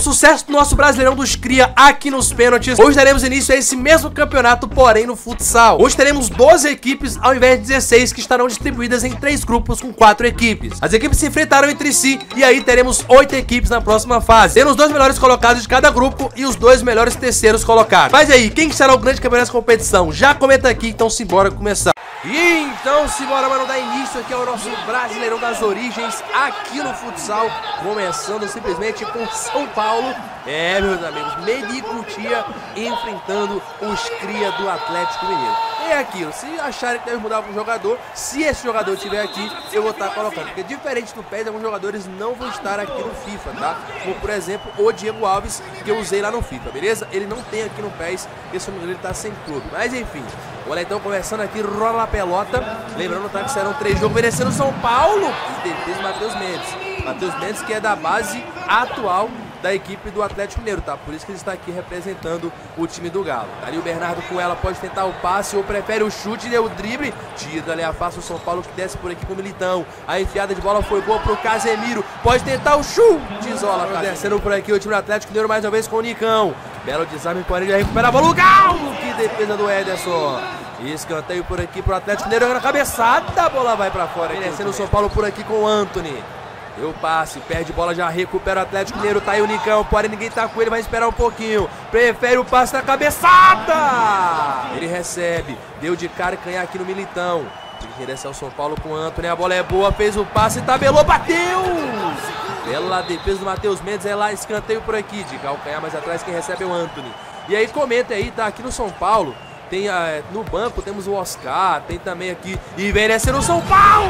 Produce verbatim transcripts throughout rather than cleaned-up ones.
sucesso do nosso Brasileirão dos Cria aqui nos pênaltis, hoje daremos início a esse mesmo campeonato, porém no futsal. Hoje teremos doze equipes ao invés de dezesseis, que estarão distribuídas em três grupos com quatro equipes. As equipes se enfrentarão entre si e aí teremos oito equipes na próxima fase, tendo os dois melhores colocados de cada grupo e os dois melhores terceiros colocados. Mas aí, quem será o grande campeão dessa competição? Já comenta aqui, então simbora começar. E então simbora, mano, dar início aqui ao nosso Brasileirão das Origens aqui no futsal, começando simplesmente com São Paulo. É, meus amigos, Mericutia enfrentando os Cria do Atlético Mineiro. É aquilo, se acharem que deve mudar algum jogador, se esse jogador estiver aqui, eu vou estar colocando. Porque diferente do P E S, alguns jogadores não vão estar aqui no FIFA, tá? Como, por exemplo, o Diego Alves, que eu usei lá no FIFA, beleza? Ele não tem aqui no P E S, porque se não me engano ele tá sem clube. Mas enfim, olha então, começando aqui, rola a pelota. Lembrando, tá, que serão três jogos, merecendo São Paulo. E defesa Matheus Mendes. Matheus Mendes, que é da base atual da equipe do Atlético Mineiro, tá? Por isso que ele está aqui representando o time do Galo. Ali o Bernardo com ela, pode tentar o passe ou prefere o chute, deu o drible, tira ali, afasta o São Paulo, que desce por aqui com o Militão. A enfiada de bola foi boa pro Casemiro, pode tentar o chute, isola, descendo por aqui o time do Atlético Mineiro mais uma vez com o Nicão. Belo desarme, porém ele recupera a bola, o Galo, que defesa do Ederson. Escanteio por aqui pro Atlético Mineiro, na cabeçada, a bola vai pra fora. Descendo o São Paulo por aqui com o Anthony. Deu passe, perde bola, já recupera o Atlético Mineiro, tá aí o Nicão, porém ninguém tá com ele, vai esperar um pouquinho. Prefere o passe na cabeçada. Ele recebe, deu de cara e canhar aqui no Militão. Tem que descer o São Paulo com o Anthony, a bola é boa, fez o passe, tabelou, bateu. Bela defesa do Matheus Mendes, é lá, escanteio por aqui, de calcanhar mais atrás, quem recebe é o Anthony. E aí comenta aí, tá aqui no São Paulo, tem uh, no banco temos o Oscar, tem também aqui, e vem descendo o São Paulo.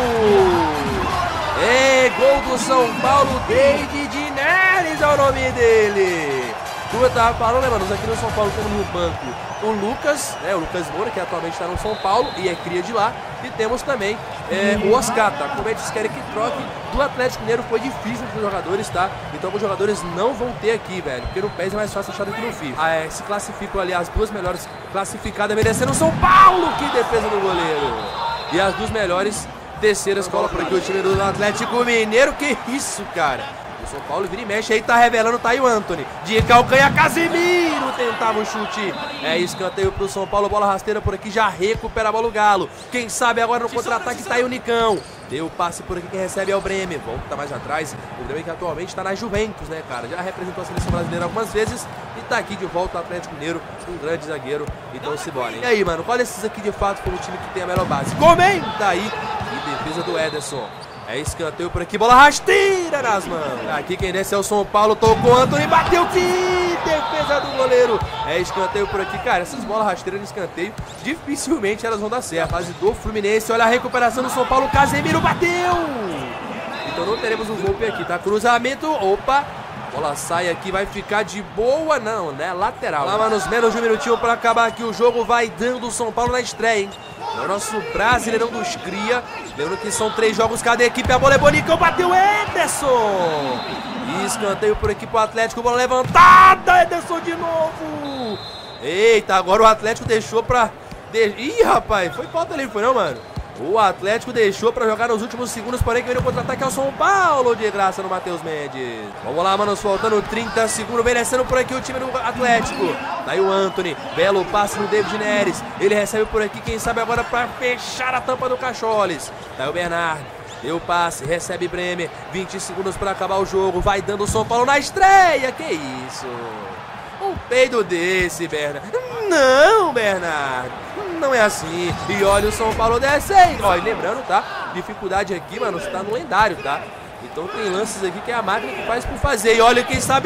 É, gol do São Paulo, David Neres é o nome dele. Como eu tava falando, né, mano, aqui no São Paulo temos no banco o Lucas, né, o Lucas Moura, que atualmente está no São Paulo e é cria de lá. E temos também é, o Oscar, tá? Como eles querem que troque do Atlético Mineiro, foi difícil para os jogadores, tá? Então os jogadores não vão ter aqui, velho, porque no P E S é mais fácil achar do que no FIFA. Ah, é, se classificam ali as duas melhores classificadas, merecendo o São Paulo, que defesa do goleiro. E as duas melhores terceiras cola por aqui o time do Atlético Mineiro. Que isso, cara? O São Paulo vira e mexe aí, tá revelando, tá aí o Anthony. De calcanhar, Casemiro tentava o chute. É escanteio pro São Paulo, bola rasteira por aqui, já recupera a bola o Galo. Quem sabe agora no contra-ataque tá aí o Nicão. Deu passe por aqui, quem recebe é o Bremer. Volta mais atrás, o Bremer que atualmente tá na Juventus, né, cara? Já representou a seleção brasileira algumas vezes e tá aqui de volta o Atlético Mineiro, um grande zagueiro. Então se bora, hein? E aí, mano, qual desses aqui de fato foi o time que tem a melhor base? Comenta aí! E defesa do Ederson. É escanteio por aqui, bola rasteira nas mãos. Aqui quem desce é o São Paulo, tocou Anthony, bateu, que defesa do goleiro. É escanteio por aqui, cara, essas bolas rasteiras de escanteio, dificilmente elas vão dar certo. Fase do Fluminense, olha a recuperação do São Paulo, Casemiro bateu. Então não teremos um golpe aqui, tá? Cruzamento, opa. Bola sai aqui, vai ficar de boa, não, né? Lateral. Lá, mano, menos de um minutinho pra acabar aqui o jogo, vai dando o São Paulo na estreia, hein? É o nosso Brasileirão dos Cria. Lembrando que são três jogos cada equipe. A bola é bonicão, bateu Ederson. E escanteio por aqui pro Atlético. Bola levantada, Ederson de novo. Eita, agora o Atlético deixou pra... De... Ih, rapaz, foi falta ali, foi não, mano? O Atlético deixou pra jogar nos últimos segundos, porém que veio o contra-ataque ao São Paulo, de graça no Matheus Mendes. Vamos lá, mano, faltando trinta segundos, vem descendo por aqui o time do Atlético. Daí o Anthony, belo passe no David Neres. Ele recebe por aqui, quem sabe agora pra fechar a tampa do Cacholes. Daí o Bernardo, deu passe, recebe Bremer. vinte segundos pra acabar o jogo, vai dando o São Paulo na estreia. Que isso? Um peido desse, Bernardo. Não, Bernardo. Não é assim. E olha o São Paulo descendo. Ó, e lembrando, tá? Dificuldade aqui, mano, está no lendário, tá? Então tem lances aqui que é a máquina que faz por fazer. E olha quem sabe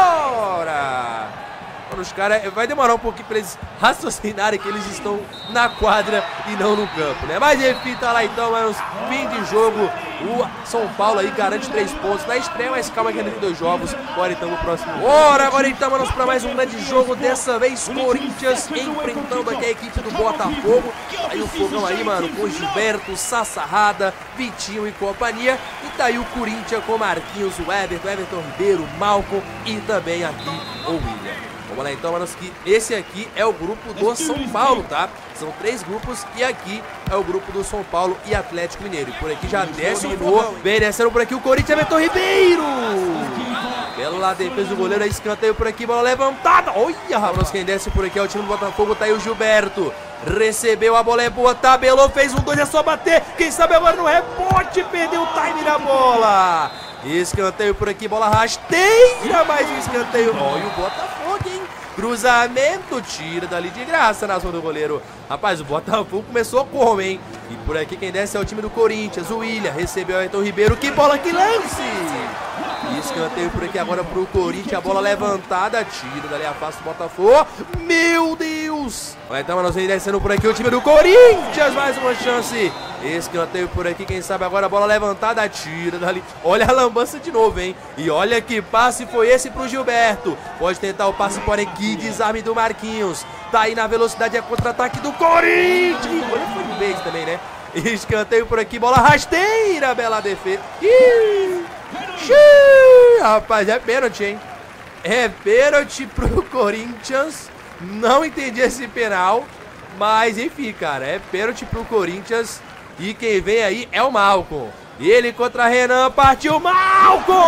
agora. Mano, os caras... Vai demorar um pouquinho pra eles raciocinarem que eles estão na quadra e não no campo, né? Mas enfim, tá lá então, mano. Fim de jogo. O São Paulo aí garante três pontos na estreia, mas calma que ainda tem dois jogos. Bora então no próximo. Bora agora então, mano, pra mais um grande jogo. Dessa vez, Corinthians enfrentando aqui a equipe do Botafogo. Aí o fogão aí, mano, com Gilberto, Sassarrada, Vitinho e companhia. E tá aí o Corinthians com Marquinhos, o Everton, Everton Ribeiro, Malcom e também aqui o William. Vamos lá então, manos, que esse aqui é o grupo do São Paulo, tá? São três grupos e aqui é o grupo do São Paulo e Atlético Mineiro. E por aqui já desce o gol, vem descendo por aqui o Corinthians, Everton Ribeiro. Bela defesa do goleiro, escanteio por aqui, bola levantada. Olha, rapaz, quem desce por aqui é o time do Botafogo, tá aí o Gilberto. Recebeu, a bola é boa, tabelou, fez um dois, é só bater. Quem sabe agora no rebote, perdeu o time da bola. Escanteio por aqui, bola rasteira, mais um escanteio. Olha o Botafogo, hein? Cruzamento, tira dali de graça na zona do goleiro. Rapaz, o Botafogo começou como, hein? E por aqui quem desce é o time do Corinthians, o William. Recebeu o Ayrton Ribeiro, que bola, que lance! Escanteio por aqui agora pro Corinthians, a bola levantada, tira dali, afasta o Botafogo. Meu Deus! Vai então, nós vamos descendo por aqui o time do Corinthians, mais uma chance. Escanteio por aqui, quem sabe agora a bola levantada, tira dali. Olha a lambança de novo, hein? E olha que passe foi esse pro Gilberto. Pode tentar o passe, porém que desarme do Marquinhos. Tá aí na velocidade, é contra-ataque do Corinthians. Olha, foi de vez também, né? Escanteio por aqui, bola rasteira, bela defesa. Ih! Xiii, rapaz, é pênalti, hein? É pênalti pro Corinthians. Não entendi esse penal, mas enfim, cara, é pênalti pro Corinthians. E quem vem aí é o Malcom. Ele contra Renan, partiu Malcom!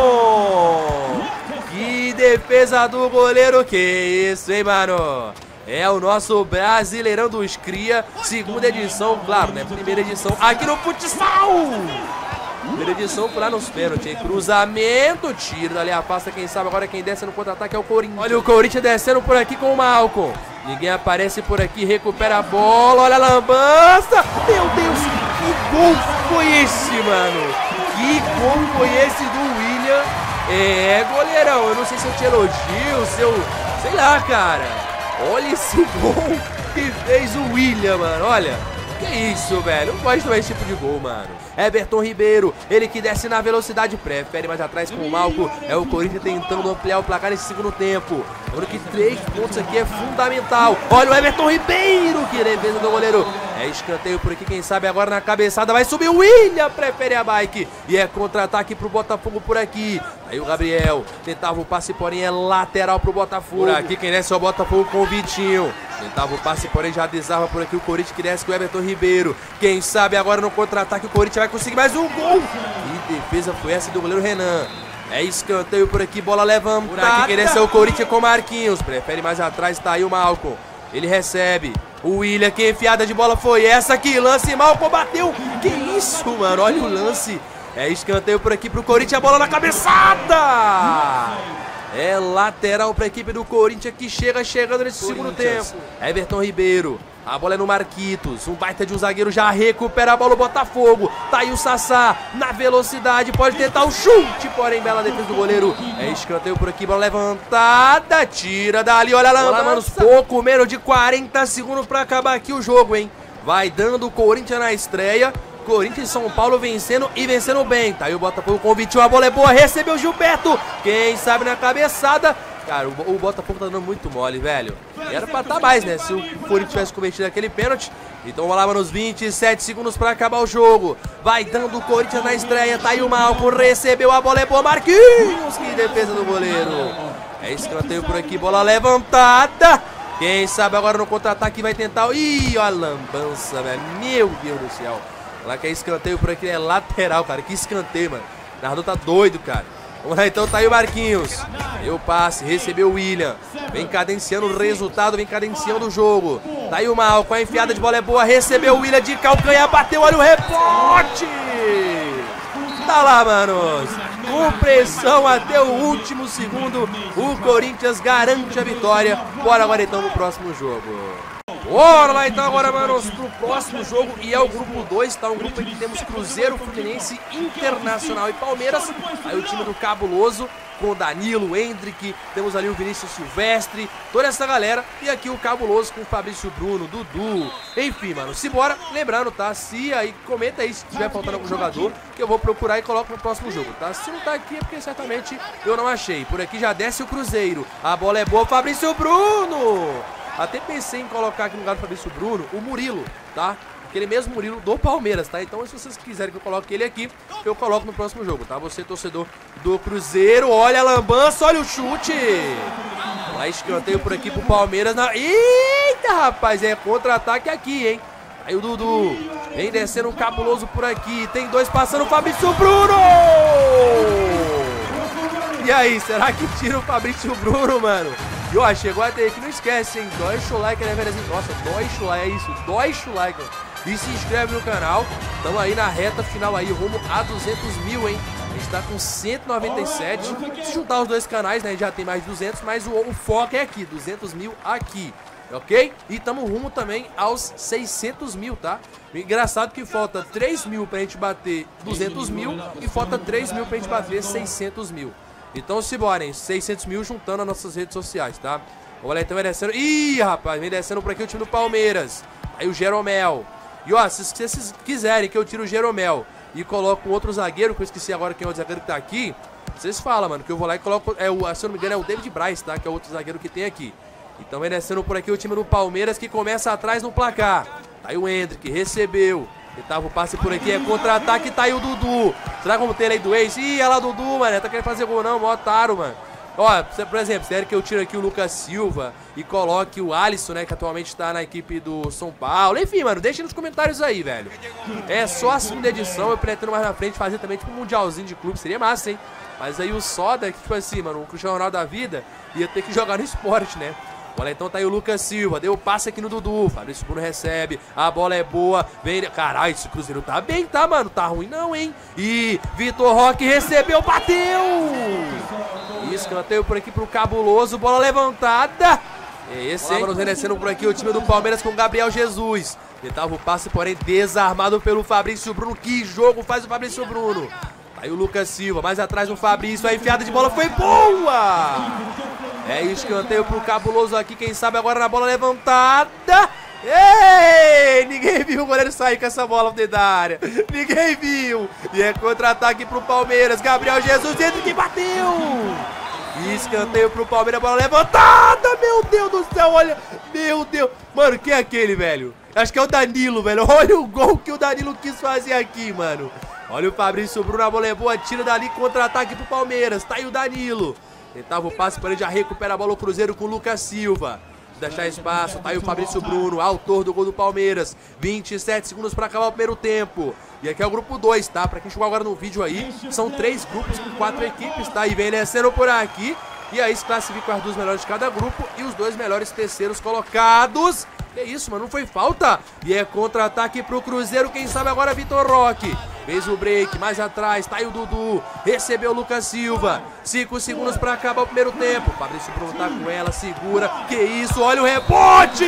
Que defesa do goleiro, que isso, hein, mano? É o nosso Brasileirão dos Cria, segunda edição, claro, né? Primeira edição aqui no futsal! Primeira edição por lá nos pênaltis, hein? Cruzamento, tiro dali, afasta, quem sabe agora quem desce no contra-ataque é o Corinthians. Olha o Corinthians descendo por aqui com o Malcom. Ninguém aparece por aqui, recupera a bola, olha a lambança. Meu Deus, que gol foi esse, mano? Que gol foi esse do William? É, goleirão, eu não sei se eu te elogio, se eu... sei lá, cara. Olha esse gol que fez o William, mano, olha. Que isso, velho, não pode tomar esse tipo de gol, mano. Everton Ribeiro, ele que desce na velocidade, prefere mais atrás com o Malcom. É o Corinthians tentando ampliar o placar nesse segundo tempo. Lembrando que três pontos aqui é fundamental. Olha o Everton Ribeiro, que defesa do goleiro. É escanteio por aqui, quem sabe agora na cabeçada vai subir o William, prefere a bike. E é contra-ataque pro Botafogo por aqui. Aí o Gabriel tentava o passe, porém é lateral pro Botafogo. Por aqui quem desce é o Botafogo com o Vitinho. Tentava o passe, porém já desarma por aqui o Corinthians, que desce com o Everton Ribeiro. Quem sabe agora no contra-ataque o Corinthians vai conseguir mais um gol. Que defesa foi essa do goleiro Renan. É escanteio por aqui, bola levantada. Por aqui quem desce é o Corinthians com o Marquinhos. Prefere mais atrás, tá aí o Malcom. Ele recebe. O William, que enfiada de bola foi essa? Que lance, Malcom bateu. Que isso, mano, olha o lance. É escanteio por aqui pro Corinthians, a bola na cabeçada. É lateral para a equipe do Corinthians, que chega chegando nesse segundo tempo. Everton Ribeiro, a bola é no Marquitos, um baita de um zagueiro, já recupera a bola o Botafogo. Tá aí o Sassá, na velocidade, pode tentar o chute, porém bela defesa do goleiro. É escanteio por aqui, bola levantada, tira dali, olha lá, olha, manos, pouco menos de quarenta segundos para acabar aqui o jogo, hein. Vai dando o Corinthians na estreia. Corinthians e São Paulo vencendo e vencendo bem. Tá aí o Botafogo com o Vitinho, a bola é boa, recebeu o Gilberto. Quem sabe na cabeçada. Cara, o, o Botafogo tá dando muito mole, velho. E era pra estar tá mais, né? Se o Corinthians tivesse cometido aquele pênalti. Então rolava nos vinte e sete segundos pra acabar o jogo. Vai dando o Corinthians na estreia. Tá aí o Malcom, recebeu a bola, é boa, Marquinhos. Que defesa do goleiro. É escanteio por aqui, bola levantada. Quem sabe agora no contra-ataque vai tentar. Ih, olha a lambança, velho. Meu Deus do céu. Lá que é escanteio por aqui, é lateral, cara. Que escanteio, mano. O narrador tá doido, cara. Vamos lá, então, tá aí o Marquinhos. Deu o passe, recebeu o William. Vem cadenciando o resultado, vem cadenciando o jogo. Tá aí o Malcom, a enfiada de bola é boa. Recebeu o William de calcanhar, bateu, olha o rebote. Tá lá, manos. Com pressão até o último segundo, o Corinthians garante a vitória. Bora agora, então, no próximo jogo. Bora lá então agora, manos, pro próximo jogo. E é o grupo dois, tá? Um grupo em que temos Cruzeiro, Fluminense, Internacional e Palmeiras. Aí o time do Cabuloso com o Danilo, Hendrick, temos ali o Vinícius Silvestre, toda essa galera. E aqui o Cabuloso com o Fabrício Bruno, Dudu. Enfim, mano, simbora. Lembrando, tá? Se aí, comenta aí se tiver faltando algum jogador, que eu vou procurar e coloco no próximo jogo, tá? Se não tá aqui é porque certamente eu não achei. Por aqui já desce o Cruzeiro. A bola é boa, Fabrício Bruno. Até pensei em colocar aqui no lugar do Fabrício Bruno o Murilo, tá? Aquele mesmo Murilo do Palmeiras, tá? Então, se vocês quiserem que eu coloque ele aqui, eu coloco no próximo jogo, tá? Você, torcedor do Cruzeiro, olha a lambança, olha o chute! Lá escanteio por aqui pro Palmeiras. Na... Eita, rapaz, é contra-ataque aqui, hein? Aí o Dudu vem descendo um Cabuloso por aqui. Tem dois passando, o Fabrício Bruno! E aí, será que tira o Fabrício Bruno, mano? E ó, chegou a ter aqui, não esquece, hein? Deixa o like, né, velho? Nossa, deixa o like, é isso, deixa o like, mano. E se inscreve no canal. Estamos aí na reta final aí, rumo a duzentos mil, hein? A gente tá com cento e noventa e sete. Se juntar os dois canais, né, a gente já tem mais de duzentos, mas o, o foco é aqui, duzentos mil aqui. Ok? E estamos rumo também aos seiscentos mil, tá? Engraçado que falta três mil pra gente bater duzentos mil e falta três mil pra gente bater seiscentos mil. Então se bora, hein? seiscentos mil juntando as nossas redes sociais, tá? Vamos lá, então, vem descendo. Ih, rapaz, vem descendo por aqui o time do Palmeiras. Aí o Jeromel. E ó, se vocês quiserem que eu tire o Jeromel e coloco um outro zagueiro, que eu esqueci agora quem é o zagueiro que tá aqui, vocês falam, mano, que eu vou lá e coloco, é o, se eu não me engano, é o David Braz, tá? Que é o outro zagueiro que tem aqui. Então vem descendo por aqui o time do Palmeiras, que começa atrás no placar. Tá aí o Hendrick, recebeu. Tentava o passe por aqui, é contra-ataque, tá aí o Dudu. Será como tem lei do ex? Ih, olha lá o Dudu, mano, tá querendo fazer gol não, mó otário, mano. Ó, por exemplo, sério que eu tiro aqui o Lucas Silva e coloque o Alisson, né, que atualmente está na equipe do São Paulo. Enfim, mano, deixa nos comentários aí, velho. É só a segunda edição, eu pretendo mais na frente fazer também tipo um mundialzinho de clube, seria massa, hein? Mas aí o Soda, que tipo assim, mano, o Cristiano Ronaldo da vida, ia ter que jogar no esporte, né? Olha, então tá aí o Lucas Silva, deu o passe aqui no Dudu, Fabrício Bruno recebe, a bola é boa, vem, caralho, esse Cruzeiro tá bem, tá, mano, tá ruim não, hein? E Vitor Roque recebeu, bateu! Escanteio por aqui pro Cabuloso, bola levantada, é esse, hein? Vamos descendo por aqui o time do Palmeiras com o Gabriel Jesus, tentava o passe, porém desarmado pelo Fabrício Bruno, que jogo faz o Fabrício Bruno? Aí o Lucas Silva, mais atrás o Fabrício, a enfiada de bola foi boa! É escanteio pro Cabuloso aqui, quem sabe agora na bola levantada. Ei, ninguém viu o goleiro sair com essa bola dentro da área. Ninguém viu. E é contra-ataque pro Palmeiras. Gabriel Jesus dentro que bateu. Escanteio pro Palmeiras, bola levantada. Meu Deus do céu, olha. Meu Deus. Mano, quem é aquele, velho? Acho que é o Danilo, velho. Olha o gol que o Danilo quis fazer aqui, mano. Olha o Fabrício Bruno, a bola é boa, tira dali, contra-ataque pro Palmeiras. Tá aí o Danilo. Tentava o passe para ele, já recupera a bola o Cruzeiro com o Lucas Silva. Deixar espaço, tá aí o Fabrício Bruno, autor do gol do Palmeiras. vinte e sete segundos para acabar o primeiro tempo. E aqui é o grupo dois, tá? Pra quem chegou agora no vídeo aí, são três grupos com quatro equipes, tá? E vem descendo por aqui. E aí se classifica as duas melhores de cada grupo e os dois melhores terceiros colocados. Que isso, mano, não foi falta. E é contra-ataque pro Cruzeiro, quem sabe agora é Vitor Roque. Fez o break, mais atrás, tá aí o Dudu. Recebeu o Lucas Silva. cinco segundos pra acabar o primeiro tempo. Fabrício Bruno tá com ela, segura. Que isso, olha o rebote!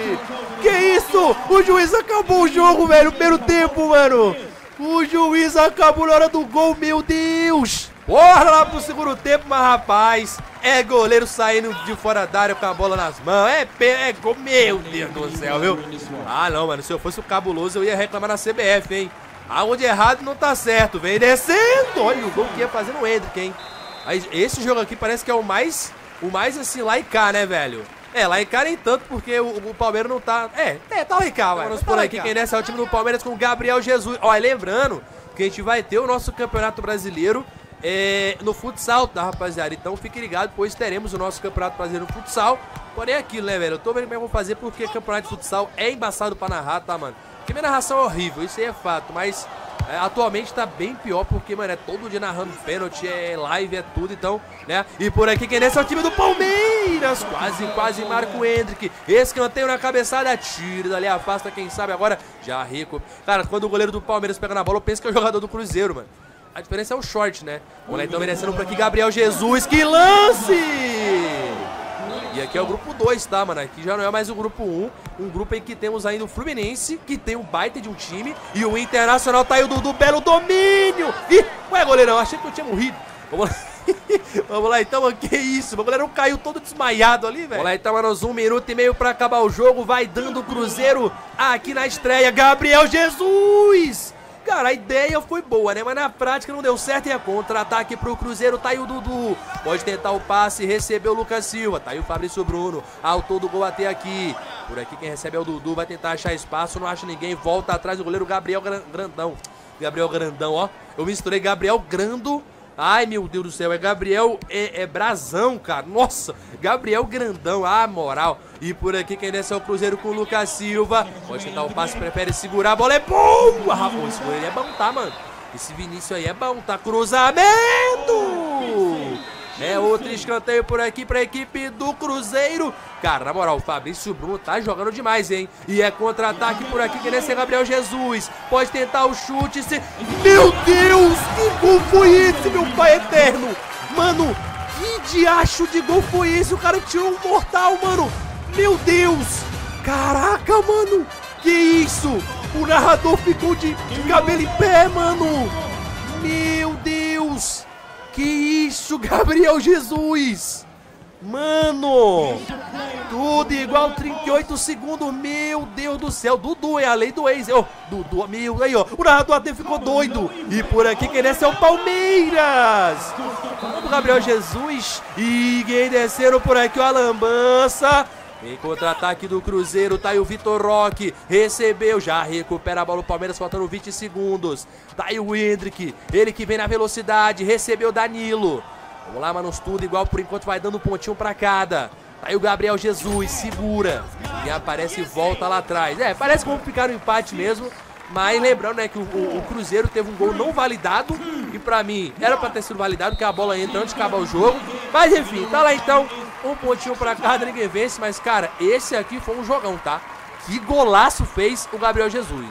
Que isso? O juiz acabou o jogo, velho, o primeiro tempo, mano. O juiz acabou na hora do gol, meu Deus. Bora lá pro segundo tempo, mas rapaz, é goleiro saindo de fora da área com a bola nas mãos. É, é gol, meu Deus do céu, viu? Ah, não, mano, se eu fosse o Cabuloso, eu ia reclamar na C B F, hein? Aonde errado não tá certo, vem descendo. Olha o gol que ia fazer no Hendrick, hein? Aí, esse jogo aqui parece que é o mais, o mais assim, lá e cá, né, velho? É, lá em cá nem tanto, porque o, o Palmeiras não tá... É, é, tá lá em cá, vamos por aqui. Quem desce é o time do Palmeiras com o Gabriel Jesus. Ó, lembrando que a gente vai ter o nosso Campeonato Brasileiro é, no futsal, tá, rapaziada? Então fique ligado, pois teremos o nosso Campeonato Brasileiro no futsal. Porém é aquilo, né, velho? Eu tô vendo como é que eu vou fazer, porque Campeonato de Futsal é embaçado pra narrar, tá, mano? Porque minha narração é horrível, isso aí é fato, mas... É, atualmente tá bem pior porque, mano, é todo dia narrando pênalti, é live, é tudo, então, né? E por aqui quem desce é o time do Palmeiras, quase, quase marca o Hendrick, escanteio na cabeçada, tira dali, afasta, quem sabe agora, já rico. Cara, quando o goleiro do Palmeiras pega na bola, eu penso que é o jogador do Cruzeiro, mano. A diferença é o short, né? Vamos lá, então, merecendo por aqui Gabriel Jesus, que lance! E aqui é o grupo dois, tá, mano? Aqui já não é mais o grupo um. Um grupo em que temos ainda o Fluminense, que tem um baita de um time. E o Internacional tá aí o Dudu, belo domínio. Ih, ué, goleirão, achei que eu tinha morrido. Vamos lá. Vamos lá, então, mano, que isso? O goleirão caiu todo desmaiado ali, velho. Vamos lá, então, mano, um minuto e meio pra acabar o jogo. Vai dando o Cruzeiro aqui na estreia. Gabriel Jesus! Cara, a ideia foi boa, né? Mas na prática não deu certo e é contra-ataque pro Cruzeiro. Tá aí o Dudu. Pode tentar o passe, recebeu o Lucas Silva. Tá aí o Fabrício Bruno. Autor do gol até aqui. Por aqui quem recebe é o Dudu. Vai tentar achar espaço, não acha ninguém. Volta atrás do goleiro Gabriel Grandão. Gabriel Grandão, ó. Eu misturei Gabriel Grando. Ai, meu Deus do céu, é Gabriel, é, é Brazão, cara, nossa, Gabriel Grandão, ah, moral. E por aqui quem desce é o Cruzeiro com o Lucas Silva, pode tentar o passe, prefere segurar, a bola é boa, rapaz, esse goleiro é bom, tá, mano? Esse Vinícius aí é bom, tá, cruzamento! É outro escanteio por aqui pra equipe do Cruzeiro. Cara, na moral, o Fabrício Bruno tá jogando demais, hein? E é contra-ataque por aqui, querendo ser Gabriel Jesus. Pode tentar o chute. Se... Meu Deus, que gol foi esse, meu pai eterno? Mano, que diacho de gol foi esse? O cara tirou um mortal, mano. Meu Deus. Caraca, mano. Que isso? O narrador ficou de, de cabelo em pé, mano. Meu Deus. Que isso, Gabriel Jesus? Mano, tudo igual, trinta e oito segundos, meu Deus do céu. Dudu, é a lei do ex, ó, Dudu, meu, aí ó, o narrador até ficou doido. E por aqui quem desce é o Palmeiras. O Gabriel Jesus. E quem desceram por aqui, o Alambança. Em contra-ataque do Cruzeiro, tá aí o Vitor Roque, recebeu, já recupera a bola o Palmeiras, faltando vinte segundos. Tá aí o Hendrick, ele que vem na velocidade, recebeu o Danilo. Vamos lá, manos, tudo igual, por enquanto vai dando um pontinho pra cada. Tá aí o Gabriel Jesus, segura. E aparece e volta lá atrás. É, parece que vamos ficar no empate mesmo. Mas lembrando, né, que o, o, o Cruzeiro teve um gol não validado. E pra mim, era pra ter sido validado, porque a bola entra antes de acabar o jogo. Mas enfim, tá lá então. Um pontinho pra cada, ninguém vence. Mas, cara, esse aqui foi um jogão, tá? Que golaço fez o Gabriel Jesus.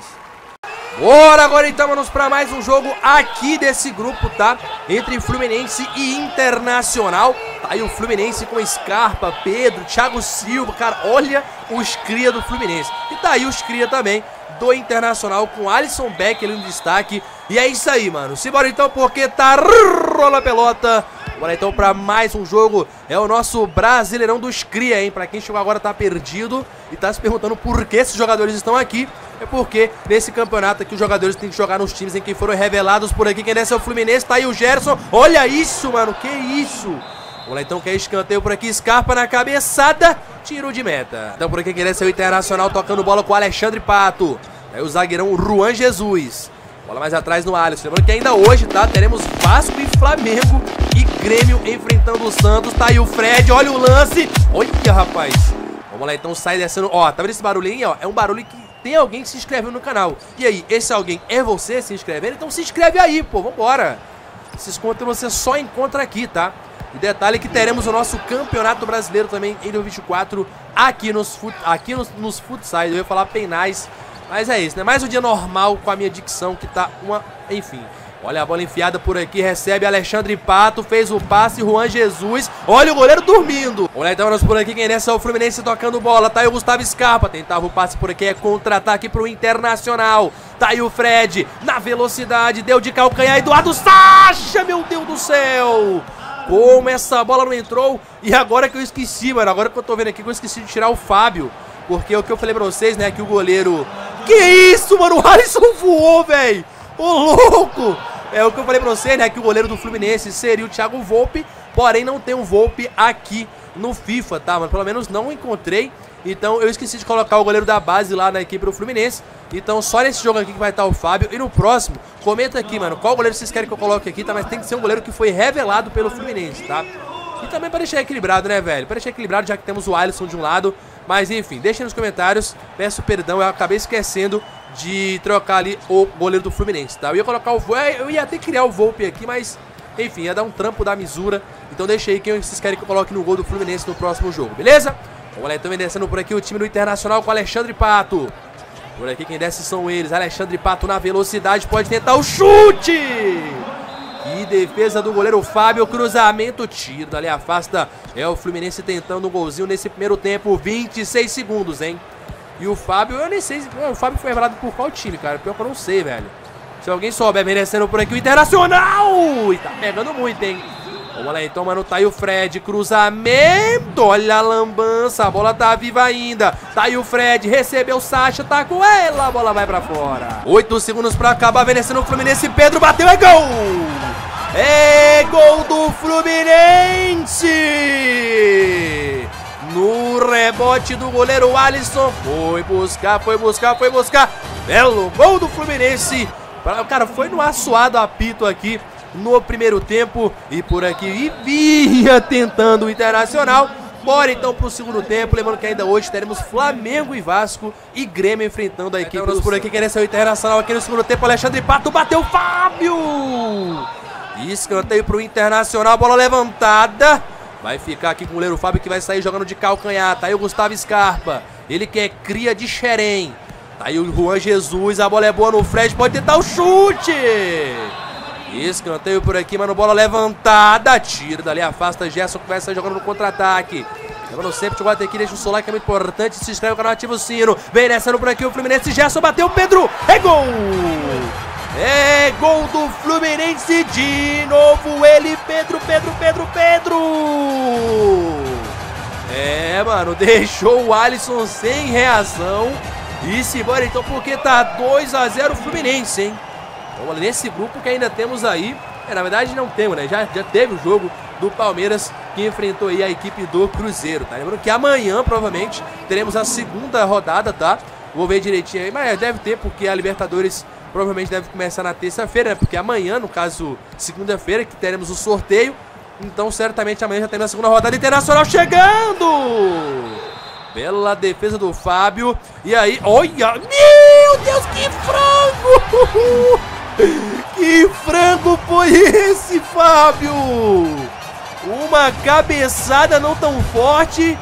Bora agora então, manos, pra mais um jogo aqui desse grupo, tá? Entre Fluminense e Internacional. Tá aí o Fluminense com Scarpa, Pedro, Thiago Silva. Cara, olha os cria do Fluminense. E tá aí os cria também do Internacional com Alisson Beck ali no destaque. E é isso aí, mano. Simbora então, porque tá rola a pelota. Bora então pra mais um jogo. É o nosso Brasileirão dos cria, hein? Pra quem chegou agora tá perdido e tá se perguntando por que esses jogadores estão aqui. É porque nesse campeonato aqui os jogadores têm que jogar nos times em que foram revelados por aqui. Quem desce é o Fluminense, tá aí o Gerson. Olha isso, mano, que isso? Vamos lá então, que é escanteio por aqui. Scarpa na cabeçada, tiro de meta. Então por aqui quem desce é o Internacional, tocando bola com o Alexandre Pato. Aí o zagueirão Juan Jesus. Bola mais atrás no Alisson. Lembrando que ainda hoje, tá? Teremos Vasco e Flamengo e Grêmio enfrentando o Santos. Tá aí o Fred, olha o lance. Olha, rapaz. Vamos lá então, sai descendo. Ó, tá vendo esse barulhinho, ó? É um barulho que tem alguém que se inscreveu no canal. E aí, esse alguém é você se inscrevendo? Então se inscreve aí, pô, vambora. Esses conteúdos você só encontra aqui, tá? E detalhe que teremos o nosso Campeonato Brasileiro também em dois mil e vinte e quatro aqui nos, fut... aqui nos, nos futsais. Eu ia falar penais, mas é isso, né? Mais um dia normal com a minha dicção que tá uma... Enfim. Olha a bola enfiada por aqui, recebe Alexandre Pato, fez o passe, Juan Jesus. Olha o goleiro dormindo. Olha então, nós por aqui, quem nessa é o Fluminense tocando bola. Tá aí o Gustavo Scarpa, tentava o passe por aqui, é contra-ataque pro Internacional. Tá aí o Fred, na velocidade, deu de calcanhar, Eduardo Sacha, meu Deus do céu. Como essa bola não entrou. E agora que eu esqueci, mano, agora que eu tô vendo aqui que eu esqueci de tirar o Fábio. Porque o que eu falei pra vocês, né, que o goleiro... Que isso, mano, o Alisson voou, velho. Ô, louco! É o que eu falei pra você, né? Que o goleiro do Fluminense seria o Thiago Volpe. Porém, não tem um Volpe aqui no FIFA, tá? Mas pelo menos não encontrei. Então, eu esqueci de colocar o goleiro da base lá na equipe do Fluminense. Então, só nesse jogo aqui que vai estar o Fábio. E no próximo, comenta aqui, mano, qual goleiro vocês querem que eu coloque aqui, tá? Mas tem que ser um goleiro que foi revelado pelo Fluminense, tá? E também pra deixar equilibrado, né, velho? Pra deixar equilibrado, já que temos o Alisson de um lado. Mas, enfim, deixem nos comentários. Peço perdão, eu acabei esquecendo de trocar ali o goleiro do Fluminense, tá? Eu ia colocar o... Eu ia até criar o Volpe aqui, mas... Enfim, ia dar um trampo da misura. Então deixa aí quem vocês querem que eu coloque no gol do Fluminense no próximo jogo, beleza? Vamos lá, então, descendo por aqui o time do Internacional com Alexandre Pato. Por aqui quem desce são eles. Alexandre Pato na velocidade, pode tentar o chute! E defesa do goleiro Fábio, cruzamento, tiro dali, afasta. É o Fluminense tentando um golzinho nesse primeiro tempo, vinte e seis segundos, hein? E o Fábio, eu nem sei, o Fábio foi revelado por qual time, cara? Pior que eu não sei, velho. Se alguém souber, merecendo por aqui o Internacional! E tá pegando muito, hein? Vamos lá então, mano, tá aí o Fred, cruzamento, olha a lambança, a bola tá viva ainda. Tá aí o Fred, recebeu o Sacha, tá com ela, a bola vai pra fora. Oito segundos pra acabar, vencendo o Fluminense, Pedro bateu, é gol! É gol do Fluminense! No rebote do goleiro Alisson, foi buscar, foi buscar, foi buscar. Belo gol do Fluminense. Cara, foi no assoado apito aqui no primeiro tempo. E por aqui, e vinha tentando o Internacional. Bora então pro segundo tempo. Lembrando que ainda hoje teremos Flamengo e Vasco e Grêmio enfrentando a equipe. Então, por aqui querendo ser o Internacional aqui no segundo tempo. Alexandre Pato bateu, Fábio! Escanteio pro Internacional, bola levantada. Vai ficar aqui com o goleiro Fábio, que vai sair jogando de calcanhar. Tá aí o Gustavo Scarpa, ele que é cria de Xerém. Tá aí o Juan Jesus, a bola é boa no Fred, pode tentar o chute. Escanteio por aqui, mano, bola levantada. Tira dali, afasta Gerson, que vai sair jogando no contra-ataque. Lembrando sempre de bater aqui, deixa o seu like, é muito importante. Se inscreve no canal, ativa o sino. Vem descendo por aqui o Fluminense, Gerson bateu, Pedro, é gol! É gol do Fluminense de novo, ele, Pedro, Pedro, Pedro, Pedro! É, mano, deixou o Alisson sem reação. E se bora então, porque tá dois a zero Fluminense, hein? Então, nesse grupo que ainda temos aí, é, na verdade não temos, né? Já, já teve o jogo do Palmeiras que enfrentou aí a equipe do Cruzeiro, tá? Lembrando que amanhã, provavelmente, teremos a segunda rodada, tá? Vou ver direitinho aí, mas deve ter, porque a Libertadores provavelmente deve começar na terça-feira, né? Porque amanhã, no caso, segunda-feira, que teremos o sorteio. Então, certamente, amanhã já teremos a segunda rodada. Internacional chegando! Bela defesa do Fábio. E aí, olha! Meu Deus, que frango! Que frango foi esse, Fábio? Uma cabeçada não tão forte.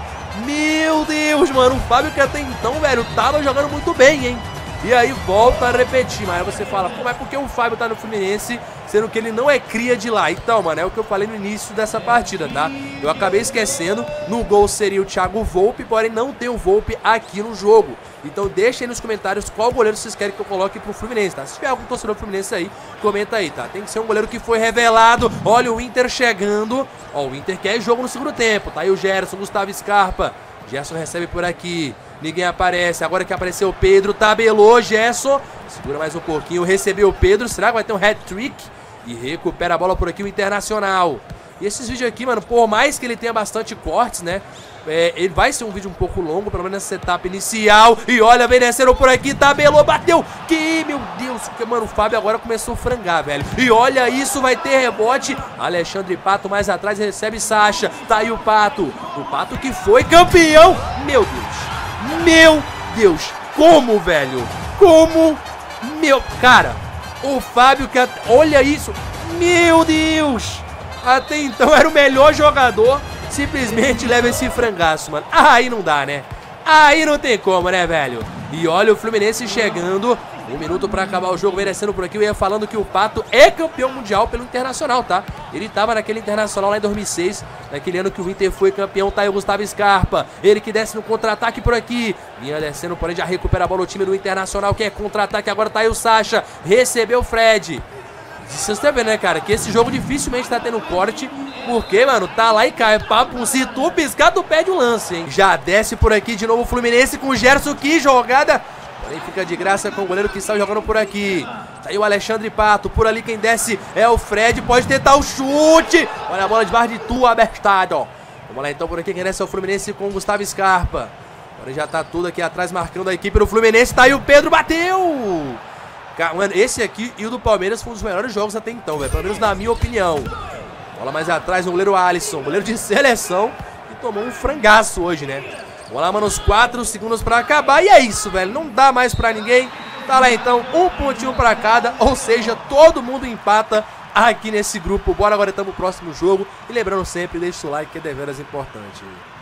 Meu Deus, mano. O Fábio que até então, velho, tava jogando muito bem, hein? E aí volta a repetir, mas aí você fala, pô, mas por que o Fábio tá no Fluminense, sendo que ele não é cria de lá? Então, mano, é o que eu falei no início dessa partida, tá? Eu acabei esquecendo, no gol seria o Thiago Volpe, porém não tem o Volpe aqui no jogo. Então deixa aí nos comentários qual goleiro vocês querem que eu coloque pro Fluminense, tá? Se tiver algum torcedor do Fluminense aí, comenta aí, tá? Tem que ser um goleiro que foi revelado. Olha o Inter chegando. Ó, o Inter quer jogo no segundo tempo, tá? Aí o Gerson, Gustavo Scarpa. Gerson recebe por aqui. Ninguém aparece, agora que apareceu o Pedro, tabelou, Gerson, segura mais um pouquinho, recebeu o Pedro, será que vai ter um hat-trick? E recupera a bola por aqui o Internacional. E esses vídeos aqui, mano, por mais que ele tenha bastante cortes, né, é, ele vai ser um vídeo um pouco longo, pelo menos nessa etapa inicial. E olha, vem descendo por aqui, tabelou, bateu, que, meu Deus, que, mano, o Fábio agora começou a frangar, velho. E olha isso, vai ter rebote, Alexandre Pato mais atrás recebe Sacha, tá aí o Pato, o Pato que foi campeão, meu Deus. Meu Deus, como, velho? Como? Meu, cara, o Fábio que... Olha isso, meu Deus. Até então era o melhor jogador, simplesmente leva esse frangaço, mano. Aí não dá, né? Aí não tem como, né, velho? E olha o Fluminense chegando. Um minuto pra acabar o jogo, merecendo por aqui. Eu ia falando que o Pato é campeão mundial pelo Internacional, tá? Ele tava naquele Internacional lá em dois mil e seis, naquele ano que o Inter foi campeão. Tá aí o Gustavo Scarpa, ele que desce no contra-ataque por aqui. Vinha descendo, porém já recupera a bola o time do Internacional, que é contra-ataque. Agora tá aí o Sacha, recebeu o Fred. Vocês estão vendo, né, cara, que esse jogo dificilmente tá tendo corte, porque, mano, tá lá e cai. Papo, se tu piscar, tu pede o lance, hein? Já desce por aqui de novo o Fluminense com o Gerson, que jogada. Porém fica de graça com o goleiro que está jogando por aqui. Tá aí o Alexandre Pato, por ali quem desce é o Fred, pode tentar o chute. Olha a bola de barra de tua, Bertado. Vamos lá então, por aqui quem desce é o Fluminense com o Gustavo Scarpa. Agora já tá tudo aqui atrás marcando a equipe do Fluminense. Tá aí o Pedro, bateu. Mano, esse aqui e o do Palmeiras foi um dos melhores jogos até então, velho. Pelo menos na minha opinião. Bola mais atrás, o goleiro Alisson, goleiro de seleção, que tomou um frangaço hoje, né? Vamos lá, mano, uns quatro segundos pra acabar. E é isso, velho, não dá mais pra ninguém. Tá lá então, um pontinho pra cada. Ou seja, todo mundo empata aqui nesse grupo. Bora agora então pro próximo jogo. E lembrando sempre, deixa o like que é deveras importante.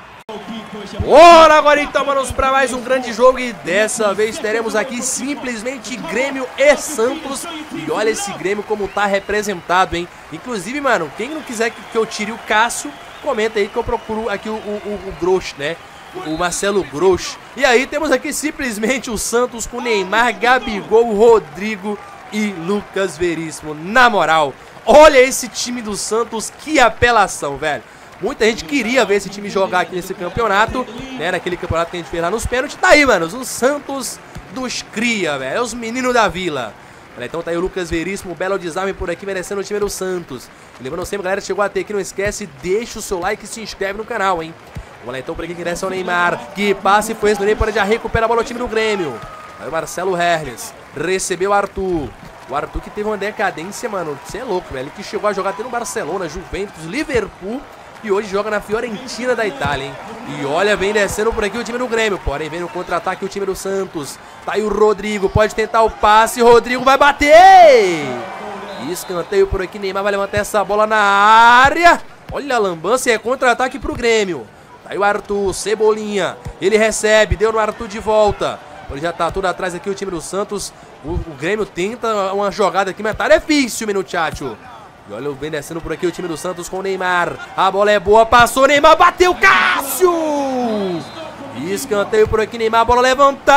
Bora agora então, manos, pra mais um grande jogo. E dessa vez teremos aqui simplesmente Grêmio e Santos. E olha esse Grêmio como tá representado, hein? Inclusive, mano, quem não quiser que eu tire o Cássio, comenta aí que eu procuro aqui o, o, o, o Grosch, né? O Marcelo Grosch. E aí temos aqui simplesmente o Santos com Neymar, Gabigol, Rodrigo e Lucas Veríssimo. Na moral, olha esse time do Santos, que apelação, velho. Muita gente queria ver esse time jogar aqui nesse campeonato, né? Naquele campeonato que a gente fez lá nos pênaltis. Tá aí, mano, os Santos dos cria, velho. É os meninos da vila. Então tá aí o Lucas Veríssimo, belo desarme por aqui, merecendo o time do Santos. E lembrando sempre, galera, chegou até aqui, não esquece, deixa o seu like e se inscreve no canal, hein? Vamos lá então por aqui, que desce é o Neymar, que passe foi esse do Neymar, já recupera a bola o time do Grêmio. Aí o Marcelo Hermes, recebeu o Arthur. O Arthur que teve uma decadência, mano, você é louco, velho. Ele que chegou a jogar até no Barcelona, Juventus, Liverpool. E hoje joga na Fiorentina da Itália, hein? E olha, vem descendo por aqui o time do Grêmio. Porém, vem no contra-ataque o time do Santos. Tá aí o Rodrigo, pode tentar o passe. Rodrigo vai bater! Escanteio por aqui, Neymar vai levantar essa bola na área. Olha a lambança e é contra-ataque pro Grêmio. Tá aí o Arthur, Cebolinha. Ele recebe, deu no Arthur de volta. Ele já tá tudo atrás aqui o time do Santos. O, o Grêmio tenta uma jogada aqui, mas tá difícil, Minuchatio. E olha, vem descendo por aqui o time do Santos com o Neymar. A bola é boa, passou, Neymar bateu, Cássio! Escanteio por aqui, Neymar, bola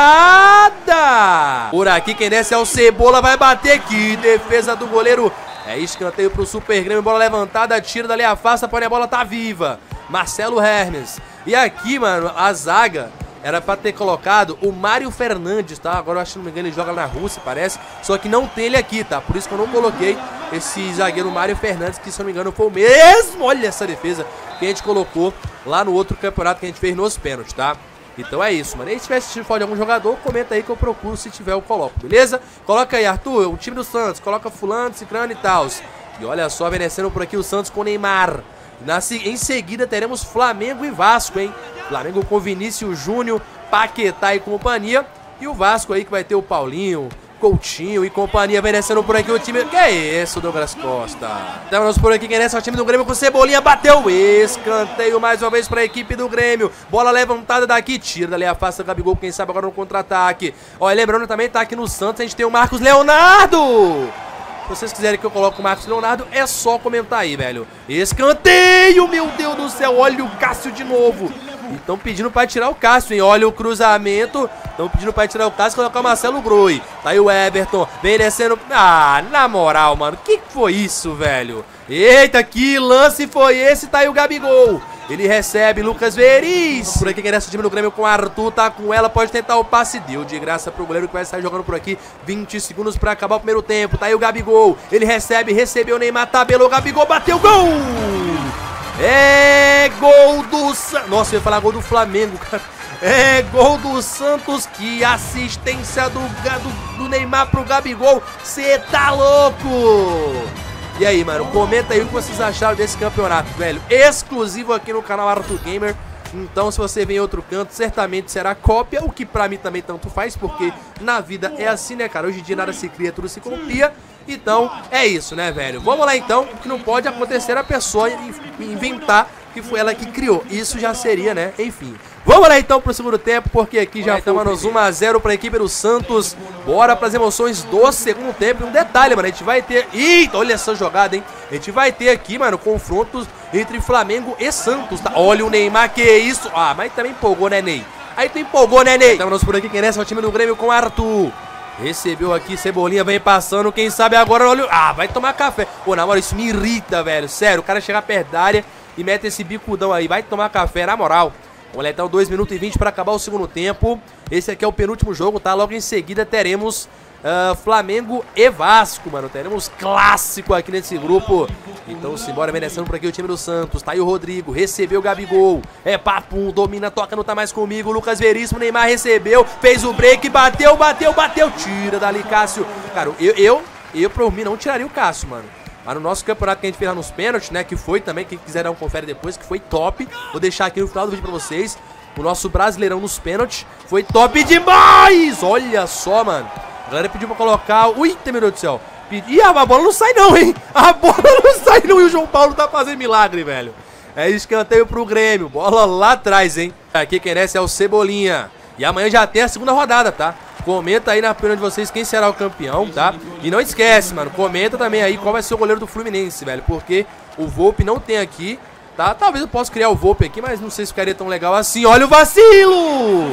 levantada. Por aqui quem desce é o Cebola, vai bater aqui. Defesa do goleiro. É escanteio pro Super Grêmio, bola levantada, tira dali, afasta, porém a bola tá viva. Marcelo Hermes. E aqui, mano, a zaga era pra ter colocado o Mário Fernandes, tá? Agora eu acho que não me engano ele joga na Rússia, parece. Só que não tem ele aqui, tá? Por isso que eu não coloquei esse zagueiro Mário Fernandes, que se não me engano foi o mesmo. Olha essa defesa que a gente colocou lá no outro campeonato que a gente fez nos pênaltis, tá? Então é isso, mano. E se tiver assistindo falta de algum jogador, comenta aí que eu procuro, se tiver eu coloco, beleza? Coloca aí, Arthur, o time do Santos, coloca fulano, ciclano e tal. E olha só, vencendo por aqui o Santos com o Neymar. Na, em seguida teremos Flamengo e Vasco, hein? Flamengo com Vinícius Júnior, Paquetá e companhia. E o Vasco aí que vai ter o Paulinho, Coutinho e companhia, vencendo por aqui o time. Que é isso, Douglas Costa? Estamos por aqui, quem é o time do Grêmio com Cebolinha, bateu, escanteio mais uma vez para a equipe do Grêmio. Bola levantada daqui, tira dali, afasta o Gabigol, quem sabe agora no contra-ataque. Olha, lembrando também, tá aqui no Santos, a gente tem o Marcos Leonardo. Se vocês quiserem que eu coloque o Marcos Leonardo, é só comentar aí, velho. Escanteio, meu Deus do céu, olha o Cássio de novo. E estão pedindo pra tirar o Cássio, hein? Olha o cruzamento. Estão pedindo pra tirar o Cássio e colocar o Marcelo Groi. Tá aí o Everton, vem descendo. Ah, na moral, mano, que que foi isso, velho? Eita, que lance foi esse? Tá aí o Gabigol. Ele recebe, Lucas Veríssimo. Por aqui quem desce o time do Grêmio com o Arthur, tá com ela, pode tentar o passe. Deu de graça pro goleiro que vai sair jogando por aqui. vinte segundos pra acabar o primeiro tempo. Tá aí o Gabigol. Ele recebe, recebeu o Neymar, tabelou, Gabigol, bateu, gol! É gol do Santos. Nossa, eu ia falar gol do Flamengo, cara. É gol do Santos. Que assistência do, do, do Neymar pro Gabigol. Cê tá louco! E aí, mano, comenta aí o que vocês acharam desse campeonato, velho. Exclusivo aqui no canal Arthur Gamer. Então, se você vem em outro canto, certamente será cópia. O que pra mim também tanto faz, porque na vida é assim, né, cara? Hoje em dia nada se cria, tudo se copia. Então, é isso, né, velho? Vamos lá, então. O que não pode acontecer a pessoa inventar que foi ela que criou. Isso já seria, né? Enfim. Vamos lá, então, pro segundo tempo, porque aqui já estamos um a zero pra equipe do Santos. Bora pras emoções do segundo tempo. E um detalhe, mano, a gente vai ter... Eita, olha essa jogada, hein? A gente vai ter aqui, mano, confrontos entre Flamengo e Santos, tá? Olha o Neymar, que isso? Ah, mas também empolgou, né, Ney? Aí tu empolgou, né, Ney? Estamos por aqui, quem é o time do Grêmio com o Arthur. Recebeu aqui, Cebolinha vem passando, quem sabe agora, olha... Ah, vai tomar café. Pô, na moral, isso me irrita, velho. Sério, o cara chegar perto da área e mete esse bicudão aí. Vai tomar café, na moral. Vamos lá, então, dois minutos e vinte para acabar o segundo tempo. Esse aqui é o penúltimo jogo, tá? Logo em seguida teremos uh, Flamengo e Vasco, mano. Teremos clássico aqui nesse grupo. Então, simbora, vem descendo por aqui o time do Santos. Tá aí o Rodrigo, recebeu o Gabigol. É papum, domina, toca, não tá mais comigo. Lucas Veríssimo, Neymar recebeu, fez o break, bateu, bateu, bateu. Tira dali, Cássio. Cara, eu, eu, eu por mim, não tiraria o Cássio, mano. Mas no nosso campeonato que a gente fez lá nos pênaltis, né, que foi também, quem quiser dar um confere depois, que foi top. Vou deixar aqui no final do vídeo pra vocês. O nosso Brasileirão nos pênaltis foi top demais! Olha só, mano. A galera pediu pra colocar... Ui, meu Deus do céu. Ih, a bola não sai não, hein? A bola não sai não e o João Paulo tá fazendo milagre, velho. É escanteio pro Grêmio. Bola lá atrás, hein? Aqui quem desce é o Cebolinha. E amanhã já tem a segunda rodada, tá? Comenta aí na opinião de vocês quem será o campeão, tá? E não esquece, mano, comenta também aí qual vai ser o goleiro do Fluminense, velho. Porque o Volpe não tem aqui, tá? Talvez eu possa criar o Volpe aqui, mas não sei se ficaria tão legal assim. Olha o vacilo!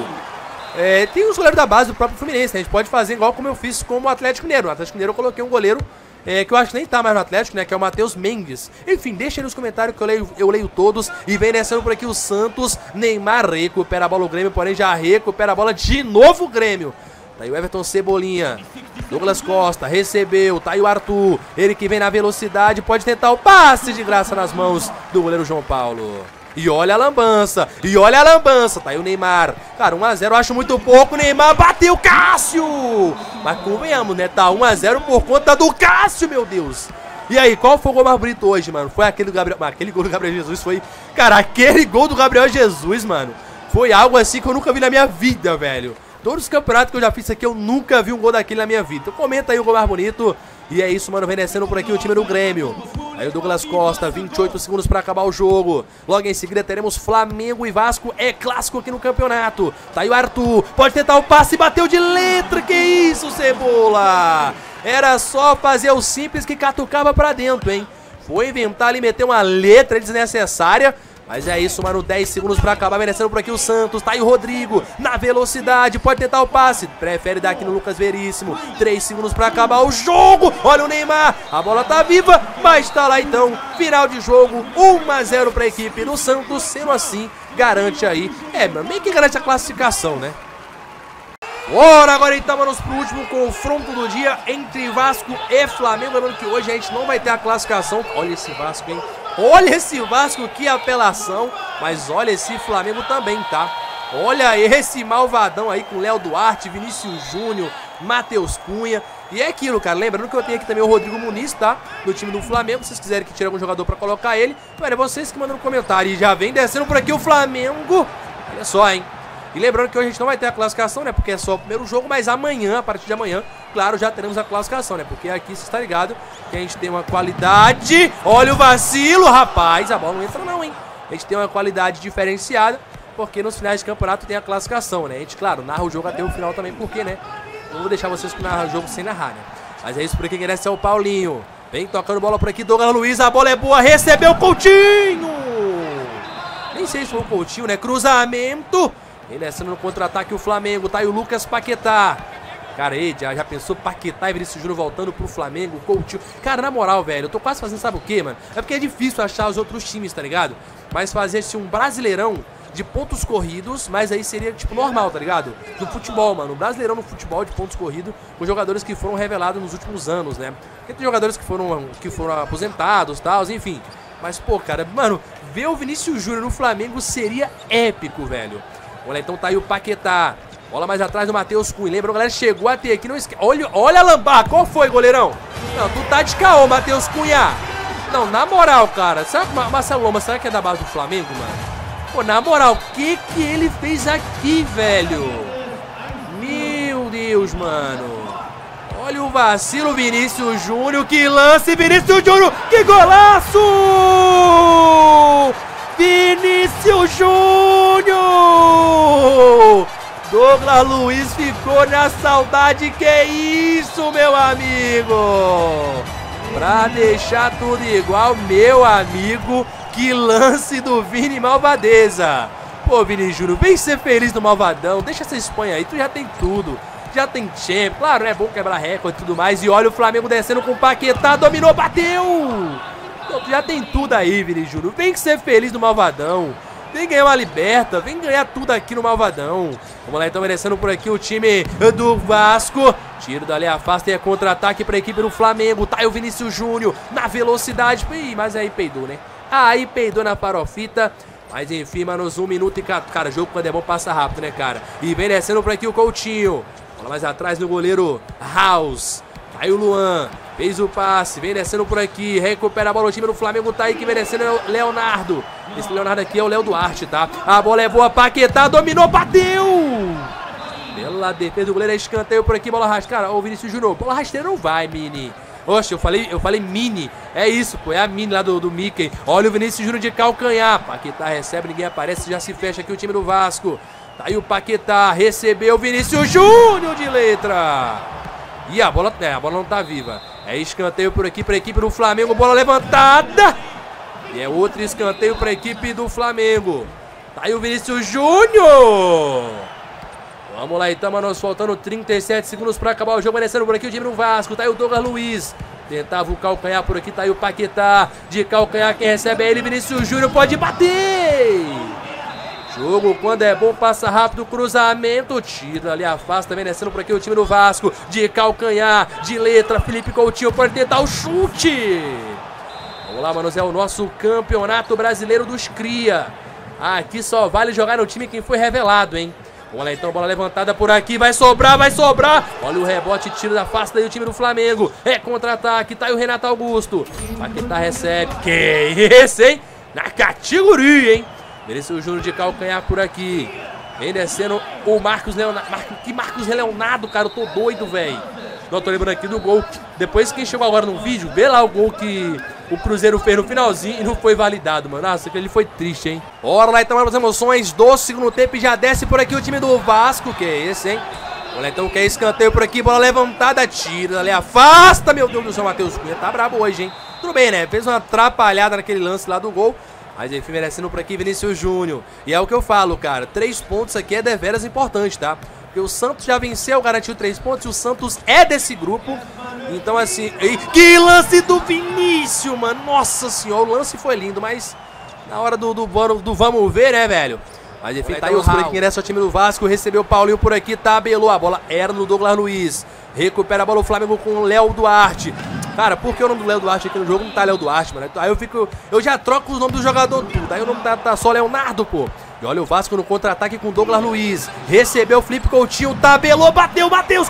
É, tem os goleiros da base do próprio Fluminense, né? A gente pode fazer igual como eu fiz com o Atlético Mineiro. No Atlético Mineiro eu coloquei um goleiro é, que eu acho que nem tá mais no Atlético, né? Que é o Matheus Mendes. Enfim, deixa aí nos comentários que eu leio, eu leio todos. E vem descendo por aqui o Santos. Neymar recupera a bola o Grêmio, porém já recupera a bola de novo o Grêmio. Tá aí o Everton, Cebolinha, Douglas Costa, recebeu, tá aí o Arthur, ele que vem na velocidade, pode tentar o passe de graça nas mãos do goleiro João Paulo. E olha a lambança, e olha a lambança, tá aí o Neymar. Cara, um a zero eu acho muito pouco, Neymar bateu, Cássio! Mas convenhamos, né, tá um a zero por conta do Cássio, meu Deus. E aí, qual foi o gol mais bonito hoje, mano? Foi aquele do Gabriel, aquele gol do Gabriel Jesus, foi... Cara, aquele gol do Gabriel Jesus, mano, foi algo assim que eu nunca vi na minha vida, velho. Todos os campeonatos que eu já fiz aqui, eu nunca vi um gol daquele na minha vida. Então comenta aí o gol mais bonito. E é isso, mano, vem descendo por aqui o time do Grêmio. Aí o Douglas Costa, vinte e oito segundos pra acabar o jogo. Logo em seguida teremos Flamengo e Vasco, é clássico aqui no campeonato. Tá aí o Arthur, pode tentar o passe, bateu de letra, que isso, Cebola! Era só fazer o simples que catucava pra dentro, hein? Foi inventar ali, meter uma letra desnecessária. Mas é isso, mano, dez segundos pra acabar, merecendo por aqui o Santos. Tá aí o Rodrigo, na velocidade, pode tentar o passe. Prefere dar aqui no Lucas Veríssimo. três segundos pra acabar o jogo. Olha o Neymar, a bola tá viva, mas tá lá então. Final de jogo, um a zero pra equipe do Santos. Sendo assim, garante aí, é, mano, meio que garante a classificação, né? Bora agora então, manos, pro último confronto do dia entre Vasco e Flamengo. Lembrando que hoje a gente não vai ter a classificação. Olha esse Vasco, hein? Olha esse Vasco, que apelação. Mas olha esse Flamengo também, tá? Olha esse malvadão aí com Léo Duarte, Vinícius Júnior, Matheus Cunha. E é aquilo, cara, lembrando que eu tenho aqui também o Rodrigo Muniz, tá? Do time do Flamengo, se vocês quiserem que tire algum jogador pra colocar ele, mano, é vocês que mandam no comentário. E já vem descendo por aqui o Flamengo. Olha só, hein? E lembrando que hoje a gente não vai ter a classificação, né? Porque é só o primeiro jogo, mas amanhã, a partir de amanhã, claro, já teremos a classificação, né? Porque aqui, você está ligado, que a gente tem uma qualidade... Olha o vacilo, rapaz! A bola não entra não, hein? A gente tem uma qualidade diferenciada, porque nos finais de campeonato tem a classificação, né? A gente, claro, narra o jogo até o final também, porque, né? Não vou deixar vocês que narram o jogo sem narrar, né? Mas é isso por aqui, que merece é o Paulinho. Vem tocando bola por aqui, Douglas Luiz, a bola é boa, recebeu o Coutinho! Nem sei se foi o Coutinho, né? Cruzamento... Ele descendo no contra-ataque o Flamengo, tá aí o Lucas Paquetá. Cara, aí, já, já pensou Paquetá e Vinícius Júnior voltando pro Flamengo, Coutinho. Cara, na moral, velho, eu tô quase fazendo, sabe o quê, mano? É porque é difícil achar os outros times, tá ligado? Mas fazer-se um brasileirão de pontos corridos, mas aí seria, tipo, normal, tá ligado? No futebol, mano, um brasileirão no futebol de pontos corridos, com jogadores que foram revelados nos últimos anos, né? Tem jogadores que foram, que foram aposentados, tal, enfim. Mas, pô, cara, mano, ver o Vinícius Júnior no Flamengo seria épico, velho. Olha, então tá aí o Paquetá. Bola mais atrás do Matheus Cunha. Lembra, galera? Chegou a ter aqui. Não esque... Olha, olha a lambarra. Qual foi, goleirão? Não, tu tá de caô, Matheus Cunha. Não, na moral, cara. Será que o Marcelo Lomba, será que é da base do Flamengo, mano? Pô, na moral, o que que ele fez aqui, velho? Meu Deus, mano. Olha o vacilo, Vinícius Júnior. Que lance, Vinícius Júnior. Que golaço! Vinícius Júnior! Douglas Luiz ficou na saudade, que isso, meu amigo! Pra deixar tudo igual, meu amigo, que lance do Vini Malvadeza! Pô, Vini Júnior, vem ser feliz no Malvadão, deixa essa Espanha aí, tu já tem tudo. Já tem Champions, claro, é bom quebrar recorde e tudo mais. E olha o Flamengo descendo com o Paquetá, dominou, bateu! Tu já tem tudo aí, Vini Júnior. Vem ser feliz no Malvadão. Vem ganhar uma liberta. Vem ganhar tudo aqui no Malvadão. Vamos lá, então, merecendo por aqui o time do Vasco. Tiro dali, afasta e é contra-ataque para a equipe do Flamengo. Tá aí o Vinícius Júnior na velocidade. Ih, mas aí peidou, né? Aí peidou na farofita. Mas enfim, manos, um minuto e... Cara, jogo quando é bom passa rápido, né, cara? E vem descendo por aqui o Coutinho. Bola mais atrás do goleiro House. Aí o Luan, fez o passe, vem descendo por aqui, recupera a bola, o time do Flamengo tá aí que vem descendo é o Leonardo. Esse Leonardo aqui é o Léo Duarte, tá? A bola é boa, Paquetá, dominou, bateu! Pela defesa do goleiro, é escanteio por aqui, bola rasteira. Cara, ô Vinícius Júnior, bola rasteira não vai, Mini. Oxe, eu falei, eu falei Mini, é isso, pô, é a Mini lá do, do Mickey. Olha o Vinícius Júnior de calcanhar, Paquetá recebe, ninguém aparece, já se fecha aqui o time do Vasco. Tá aí o Paquetá, recebeu o Vinícius Júnior de letra. E a bola, é, a bola não tá viva. É escanteio por aqui para a equipe do Flamengo. Bola levantada. E é outro escanteio para a equipe do Flamengo. Tá aí o Vinícius Júnior. Vamos lá então, mano. Faltando trinta e sete segundos para acabar o jogo. Descendo por aqui o time do Vasco. Tá aí o Douglas Luiz. Tentava o calcanhar por aqui. Tá aí o Paquetá. De calcanhar quem recebe é ele. Vinícius Júnior pode bater. Jogo quando é bom, passa rápido, cruzamento, tira ali, afasta, também descendo por aqui o time do Vasco, de calcanhar, de letra, Felipe Coutinho pode tentar o chute. Vamos lá, manos, é o nosso campeonato brasileiro dos cria. Aqui só vale jogar no time quem foi revelado, hein. Vamos lá então, bola levantada por aqui, vai sobrar, vai sobrar. Olha o rebote, tira da afasta aí o time do Flamengo, é contra-ataque, tá aí o Renato Augusto. Paquetá recebe, que esse, hein, na categoria, hein. Mereceu o Júnior de calcanhar por aqui. Vem descendo o Marcos Leonardo. Mar... Que Marcos Leonardo, cara? Eu tô doido, velho. Não tô lembrando aqui do gol. Depois quem chegou agora no vídeo, vê lá o gol que o Cruzeiro fez no finalzinho e não foi validado, mano. Nossa, aquele foi triste, hein? Bora lá então, as emoções do segundo tempo e já desce por aqui o time do Vasco. Que é esse, hein? Olha então que é escanteio por aqui, bola levantada, tira, ali afasta, meu Deus do céu, Matheus Cunha tá brabo hoje, hein? Tudo bem, né? Fez uma atrapalhada naquele lance lá do gol, mas enfim, merecendo por aqui Vinícius Júnior. E é o que eu falo, cara, três pontos aqui é deveras importante, tá? Porque o Santos já venceu, garantiu três pontos e o Santos é desse grupo. Então assim, ei, que lance do Vinícius, mano, nossa senhora, o lance foi lindo, mas na hora do, do, do, do vamos ver, né, velho? Mas enfim, tá aí os por aqui, nessa o time do Vasco, recebeu o Paulinho por aqui, tabelou, a bola era no Douglas Luiz, recupera a bola o Flamengo com o Léo Duarte. Cara, por que o nome do Léo Duarte aqui no jogo não tá Léo Duarte, mano? Aí eu fico, eu já troco os nomes do jogador tudo, aí o nome tá, tá só Leonardo, pô. E olha o Vasco no contra-ataque com o Douglas Luiz, recebeu o Felipe Coutinho, tabelou, bateu, Matheus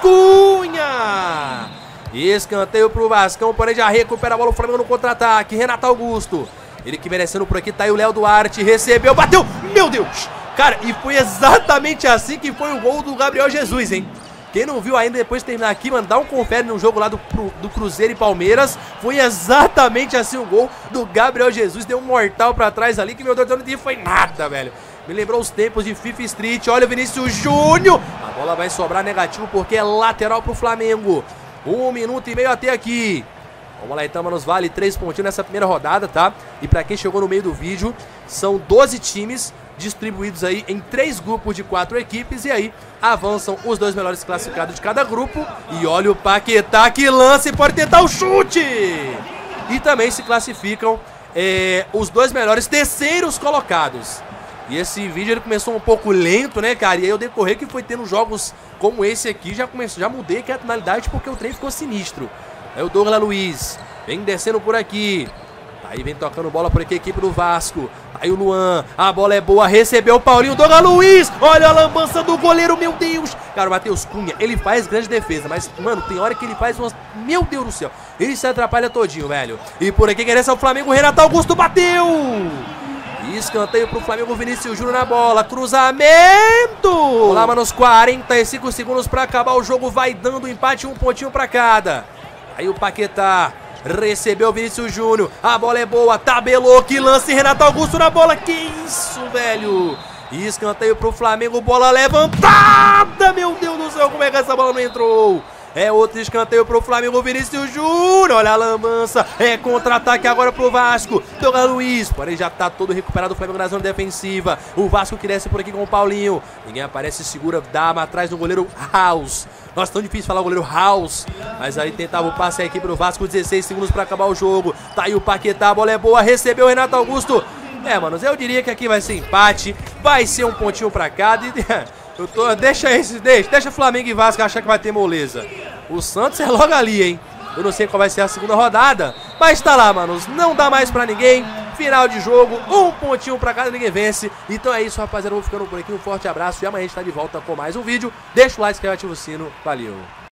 Cunha! Escanteio pro Vascão, porém já recupera a bola o Flamengo no contra-ataque, Renato Augusto. Ele que merecendo por aqui, tá aí o Léo Duarte, recebeu, bateu, meu Deus! Cara, e foi exatamente assim que foi o gol do Gabriel Jesus, hein? Quem não viu ainda, depois de terminar aqui, mano, dá um confere no jogo lá do, do Cruzeiro e Palmeiras. Foi exatamente assim o gol do Gabriel Jesus, deu um mortal pra trás ali, que meu Deus do céu, não foi nada, velho. Me lembrou os tempos de FIFA Street, olha o Vinícius Júnior. A bola vai sobrar negativo porque é lateral pro Flamengo. Um minuto e meio até aqui. Vamos lá então, manos, vale três pontinhos nessa primeira rodada, tá? E pra quem chegou no meio do vídeo, são doze times distribuídos aí em três grupos de quatro equipes. E aí avançam os dois melhores classificados de cada grupo. E olha o Paquetá, que lance, pode tentar o chute! E também se classificam é, os dois melhores terceiros colocados. E esse vídeo ele começou um pouco lento, né, cara? E aí eu decorrer que foi tendo jogos como esse aqui, já, comecei, já mudei aqui a tonalidade porque o trem ficou sinistro. É o Douglas Luiz, vem descendo por aqui. Aí vem tocando bola por aqui a equipe do Vasco. Aí o Luan, a bola é boa, recebeu o Paulinho, Douglas Luiz. Olha a lambança do goleiro, meu Deus. Cara, o Matheus Cunha, ele faz grande defesa, mas, mano, tem hora que ele faz umas... Meu Deus do céu, ele se atrapalha todinho, velho. E por aqui, querendo é o Flamengo, Renato Augusto bateu. Escanteio pro Flamengo, Vinícius Júnior na bola, cruzamento. Vamos lá, mano, os quarenta e cinco segundos pra acabar o jogo, vai dando empate, um pontinho pra cada. Aí o Paquetá recebeu o Vinícius Júnior, a bola é boa, tabelou, que lance, Renato Augusto na bola, que isso, velho. Escanteio pro Flamengo, bola levantada, meu Deus do céu, como é que essa bola não entrou? É outro escanteio pro Flamengo, Vinícius Júnior, olha a lambança, é contra-ataque agora pro Vasco, Douglas Luiz, porém já tá todo recuperado o Flamengo na zona defensiva, o Vasco que desce por aqui com o Paulinho, ninguém aparece, segura, dá atrás do goleiro House. Nossa, tão difícil falar o goleiro House, mas aí tentava o passe a equipe do Vasco, dezesseis segundos pra acabar o jogo, tá aí o Paquetá, a bola é boa, recebeu o Renato Augusto. É, manos, eu diria que aqui vai ser empate, vai ser um pontinho pra cada e... Eu tô, deixa esse, deixa, deixa Flamengo e Vasco achar que vai ter moleza. O Santos é logo ali, hein? Eu não sei qual vai ser a segunda rodada, mas tá lá, manos, não dá mais pra ninguém. Final de jogo, um pontinho pra cada, ninguém vence. Então é isso, rapaziada, eu vou ficando por aqui, um forte abraço e amanhã a gente tá de volta com mais um vídeo. Deixa o like, se inscreve, ativa o sino, valeu.